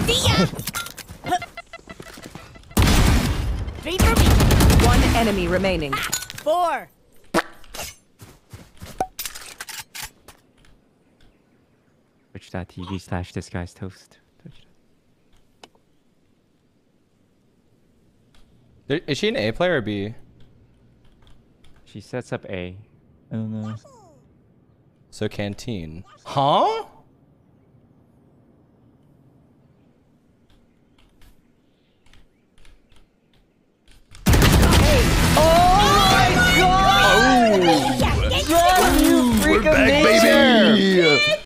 See ya! 3 for me. One enemy remaining. 4. Twitch.tv/this guy's toast. Is she an A player or B? She sets up A. I don't know. So canteen. Huh?